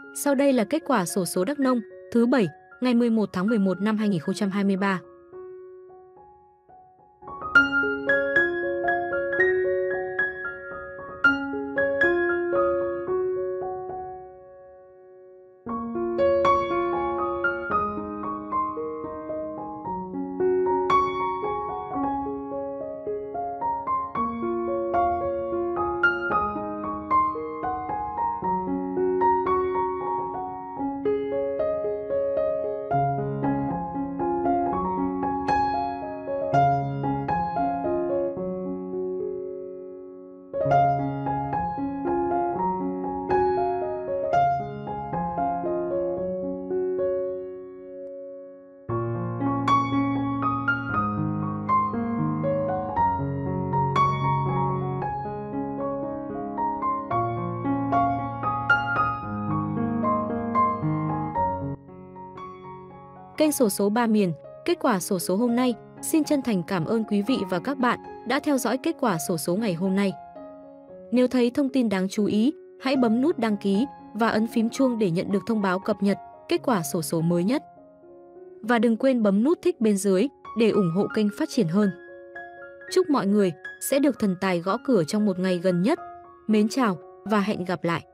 Sau đây là kết quả xổ số Đắk Nông thứ 7, ngày 11 tháng 11 năm 2023. Kênh xổ số Ba Miền, kết quả xổ số hôm nay. Xin chân thành cảm ơn quý vị và các bạn đã theo dõi kết quả xổ số ngày hôm nay. Nếu thấy thông tin đáng chú ý, hãy bấm nút đăng ký và ấn phím chuông để nhận được thông báo cập nhật kết quả xổ số mới nhất. Và đừng quên bấm nút thích bên dưới để ủng hộ kênh phát triển hơn. Chúc mọi người sẽ được thần tài gõ cửa trong một ngày gần nhất. Mến chào và hẹn gặp lại!